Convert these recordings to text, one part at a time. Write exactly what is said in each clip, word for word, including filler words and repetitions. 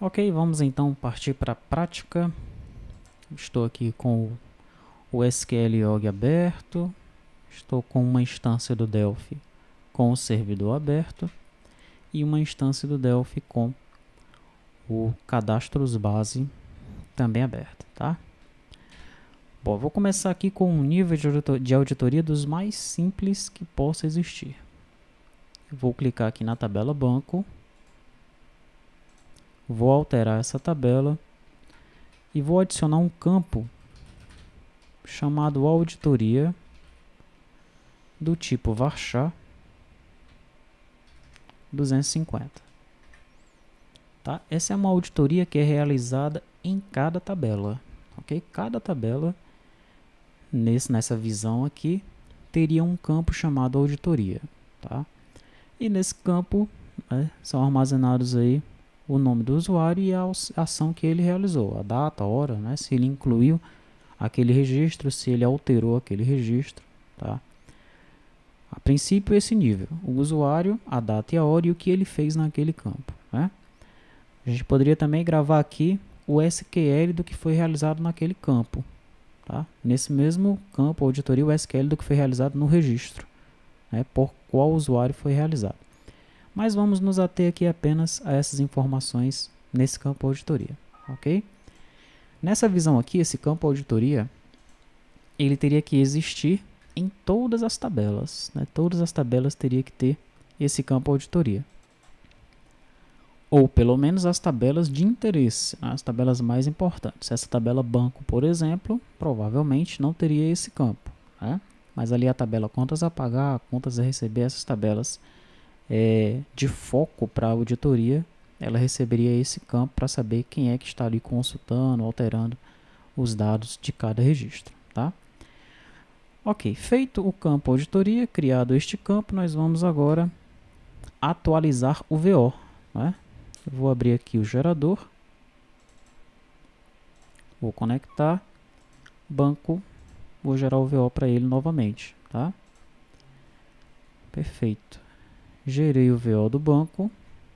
Ok, vamos então partir para a prática. Estou aqui com o S Q L Log aberto, estou com uma instância do Delphi com o servidor aberto e uma instância do Delphi com o cadastros base também aberto, tá? Bom, vou começar aqui com um nível de auditoria dos mais simples que possa existir. Vou clicar aqui na tabela banco, vou alterar essa tabela e vou adicionar um campo chamado auditoria do tipo varchar duzentos e cinquenta. Tá? Essa é uma auditoria que é realizada em cada tabela. Okay? Cada tabela, nesse, nessa visão aqui, teria um campo chamado auditoria. Tá? E nesse campo, né, são armazenados aí o nome do usuário e a ação que ele realizou, a data, a hora, né, se ele incluiu aquele registro, se ele alterou aquele registro. Tá? A princípio, esse nível, o usuário, a data e a hora e o que ele fez naquele campo. Né? A gente poderia também gravar aqui o S Q L do que foi realizado naquele campo. Tá? Nesse mesmo campo, auditoria, o S Q L do que foi realizado no registro, né, por qual usuário foi realizado. Mas vamos nos ater aqui apenas a essas informações nesse campo auditoria. Ok? Nessa visão aqui, esse campo auditoria, ele teria que existir em todas as tabelas. Né? Todas as tabelas teria que ter esse campo auditoria. Ou pelo menos as tabelas de interesse, as tabelas mais importantes. Essa tabela banco, por exemplo, provavelmente não teria esse campo. Né? Mas ali a tabela contas a pagar, contas a receber, essas tabelas é, de foco para a auditoria, ela receberia esse campo para saber quem é que está ali consultando, alterando os dados de cada registro. Tá? Ok, feito o campo auditoria, criado este campo, nós vamos agora atualizar o V O. Né? Eu vou abrir aqui o gerador, vou conectar, banco, vou gerar o V O para ele novamente. Tá? Perfeito. Gerei o V O do banco,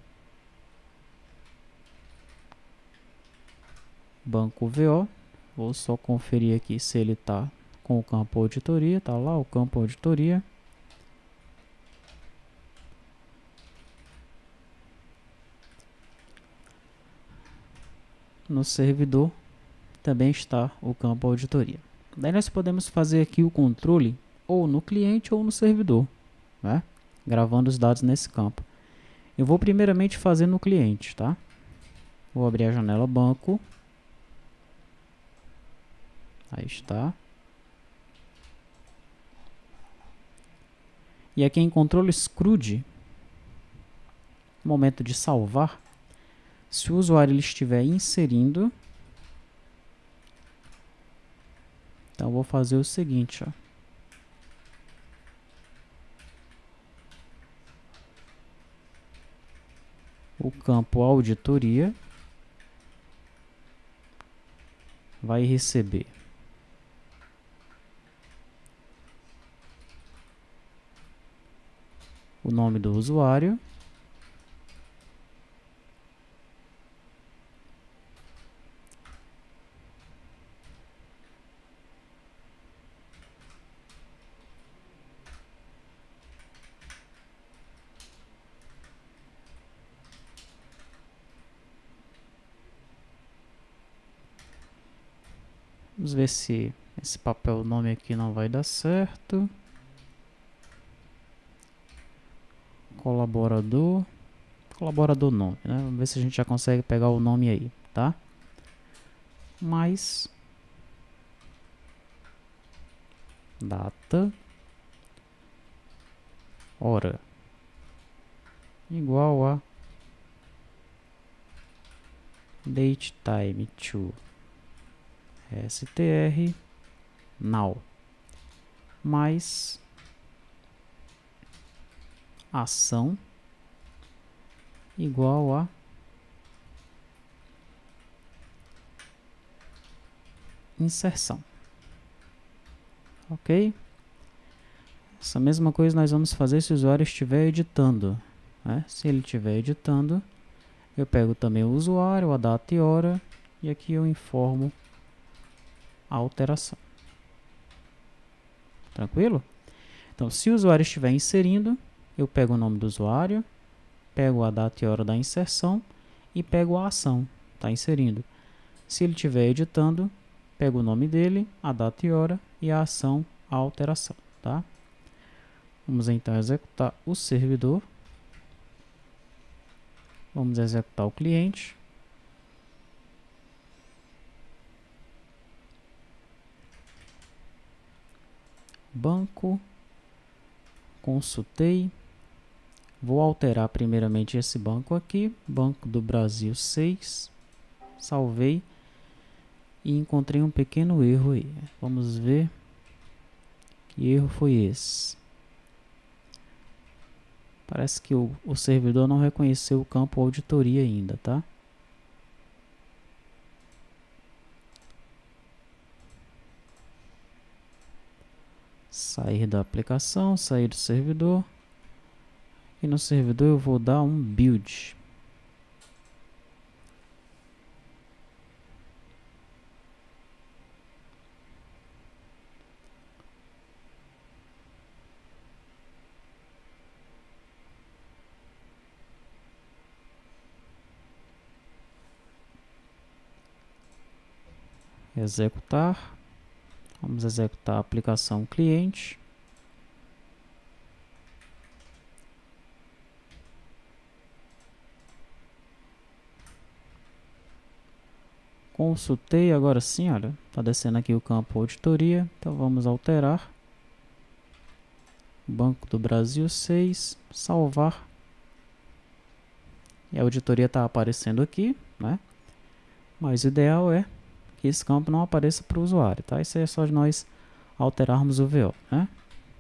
banco V O, vou só conferir aqui se ele está com o campo auditoria, está lá o campo auditoria. No servidor também está o campo auditoria. Daí nós podemos fazer aqui o controle ou no cliente ou no servidor, né? Gravando os dados nesse campo. Eu vou primeiramente fazer no cliente, tá? Vou abrir a janela banco. Aí está. E aqui em controle scrud, no momento de salvar, se o usuário ele estiver inserindo, então eu vou fazer o seguinte, ó. O campo auditoria vai receber o nome do usuário, vamos ver se esse papel nome aqui não vai dar certo. Colaborador, colaborador nome, né? Vamos ver se a gente já consegue pegar o nome aí, tá? Mais data, hora, igual a date time to str now, mais ação igual a inserção. Ok? Essa mesma coisa nós vamos fazer se o usuário estiver editando. Né? Se ele estiver editando, Eu pego também o usuário, a data e hora, e aqui eu informo a alteração. Tranquilo? Então, se o usuário estiver inserindo, eu pego o nome do usuário, pego a data e hora da inserção e pego a ação, está inserindo. Se ele estiver editando, pego o nome dele, a data e hora e a ação, a alteração, tá? Vamos então executar o servidor. Vamos executar o cliente. Banco. Consultei. Vou alterar primeiramente esse banco aqui. Banco do Brasil seis. Salvei. E encontrei um pequeno erro aí. Vamos ver. Que erro foi esse? Parece que o, o servidor não reconheceu o campo auditoria ainda, tá? Sair da aplicação, sair do servidor. E no servidor eu vou dar um build. Executar. Vamos executar a aplicação cliente. Consultei, agora sim, olha, está descendo aqui o campo auditoria, então vamos alterar. Banco do Brasil seis, salvar. E a auditoria está aparecendo aqui, né? Mas o ideal é que esse campo não apareça para o usuário, tá? Isso é só de nós alterarmos o V O, né?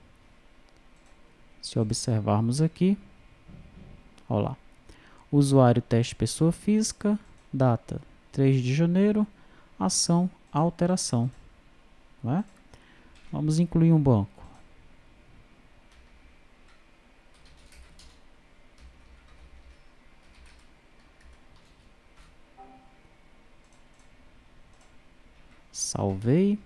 Se observarmos aqui, olha lá. Usuário teste pessoa física, data três de janeiro, ação alteração, né? Vamos incluir um banco. Salvei.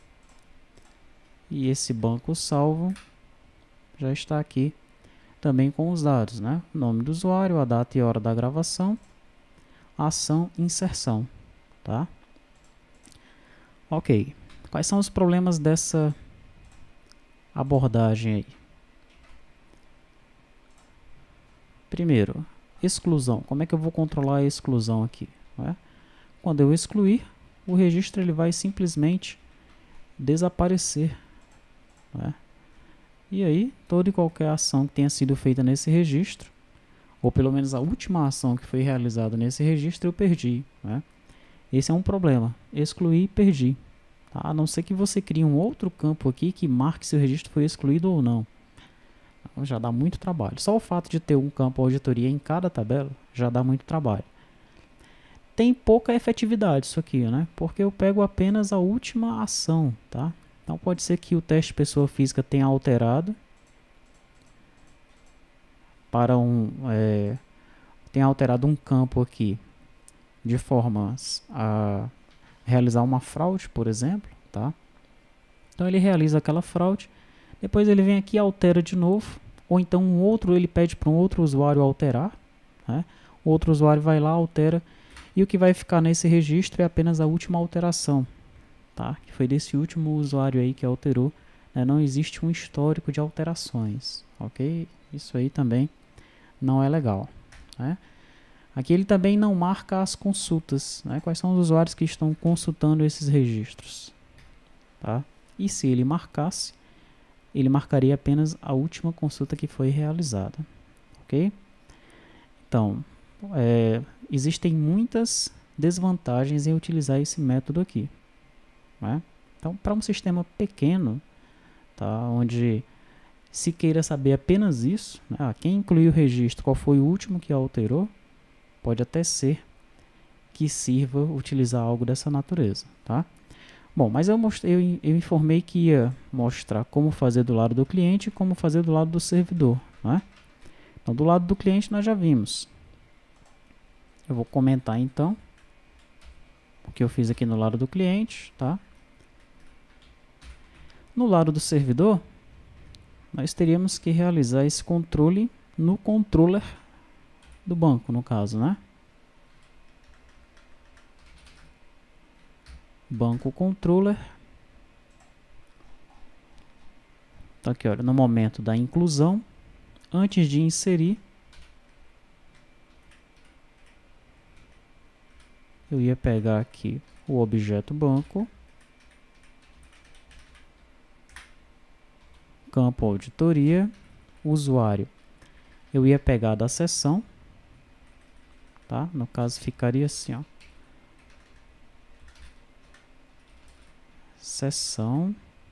E esse banco salvo já está aqui também com os dados, né? O nome do usuário, a data e hora da gravação, ação, inserção, tá? Ok. Quais são os problemas dessa abordagem aí? Primeiro, exclusão. Como é que eu vou controlar a exclusão aqui, né? Quando eu excluir, o registro ele vai simplesmente desaparecer, né? E aí, toda e qualquer ação que tenha sido feita nesse registro, ou pelo menos a última ação que foi realizada nesse registro, eu perdi, né? Esse é um problema. Excluir e perdi. Tá? A não ser que você crie um outro campo aqui que marque se o registro foi excluído ou não. Então, já dá muito trabalho. Só o fato de ter um campo auditoria em cada tabela já dá muito trabalho. Tem pouca efetividade isso aqui, né? Porque eu pego apenas a última ação, tá? Então pode ser que o teste pessoa física tenha alterado para um é, tenha alterado um campo aqui de forma a realizar uma fraude, por exemplo, tá? Então ele realiza aquela fraude, depois ele vem aqui e altera de novo, ou então um outro ele pede para um outro usuário alterar, né? O outro usuário vai lá, altera, e o que vai ficar nesse registro é apenas a última alteração, tá? Que foi desse último usuário aí que alterou, né? Não existe um histórico de alterações, ok? Isso aí também não é legal, né? Aqui ele também não marca as consultas, né? Quais são os usuários que estão consultando esses registros, tá? E se ele marcasse, ele marcaria apenas a última consulta que foi realizada, ok? Então, é, existem muitas desvantagens em utilizar esse método aqui, né? Então, para um sistema pequeno, tá, onde se queira saber apenas isso, né, ah, quem incluiu o registro, qual foi o último que alterou, pode até ser que sirva utilizar algo dessa natureza, tá? Bom, mas eu, mostrei, eu, eu informei que ia mostrar como fazer do lado do cliente e como fazer do lado do servidor, né? Então, do lado do cliente nós já vimos. Eu vou comentar então o que eu fiz aqui no lado do cliente, tá? No lado do servidor, nós teríamos que realizar esse controle no controller do banco, no caso, né? Banco controller. Tá aqui, olha, no momento da inclusão, antes de inserir, eu ia pegar aqui o objeto banco, campo auditoria, usuário. Eu ia pegar da seção, tá? No caso ficaria assim, ó. Seção.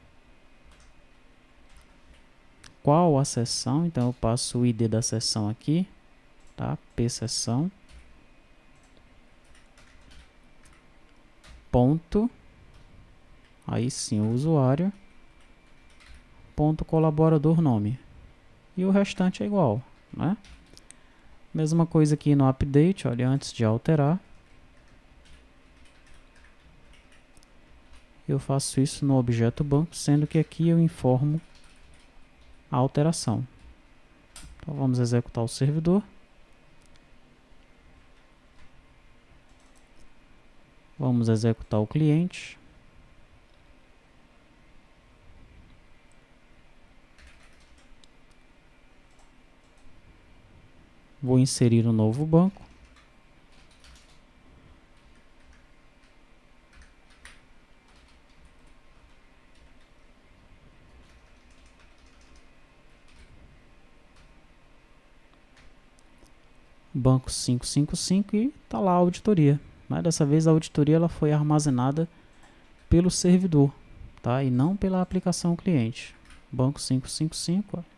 Qual a seção? Então eu passo o I D da seção aqui, tá? P seção. Ponto. Aí sim o usuário. Ponto colaborador nome. E o restante é igual, né? Mesma coisa aqui no update, olha, antes de alterar. Eu faço isso no objeto banco, sendo que aqui eu informo a alteração. Então vamos executar o servidor. Vamos executar o cliente. Vou inserir um novo banco. Banco quinhentos e cinquenta e cinco e está lá a auditoria. Mas dessa vez a auditoria ela foi armazenada pelo servidor, tá? E não pela aplicação cliente. Banco quinhentos e cinquenta e cinco, ó.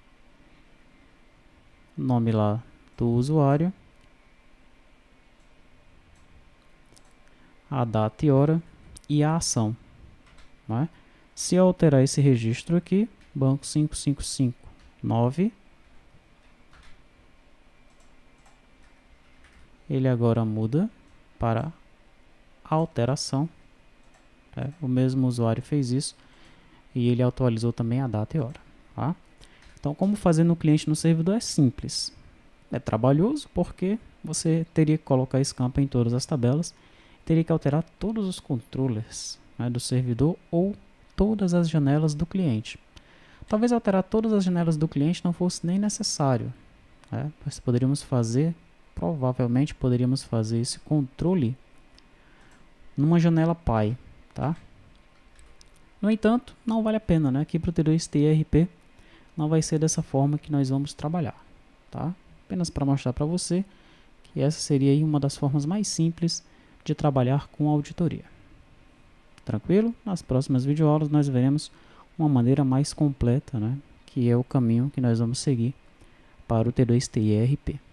Nome lá do usuário, a data e hora e a ação, né? Se eu alterar esse registro aqui, banco quinhentos e cinquenta e cinco nove, ele agora muda para alteração, tá? O mesmo usuário fez isso e ele atualizou também a data e hora, tá? Então, como fazer no cliente no servidor é simples. É trabalhoso porque você teria que colocar esse campo em todas as tabelas, teria que alterar todos os controllers, né, do servidor ou todas as janelas do cliente. Talvez alterar todas as janelas do cliente não fosse nem necessário, né? Mas poderíamos fazer, provavelmente poderíamos fazer esse controle numa janela Pi, tá? No entanto, não vale a pena, né? Aqui para o T dois T I R P não vai ser dessa forma que nós vamos trabalhar, tá? Apenas para mostrar para você que essa seria aí uma das formas mais simples de trabalhar com auditoria. Tranquilo? Nas próximas videoaulas nós veremos uma maneira mais completa, né? Que é o caminho que nós vamos seguir para o T dois T I R P.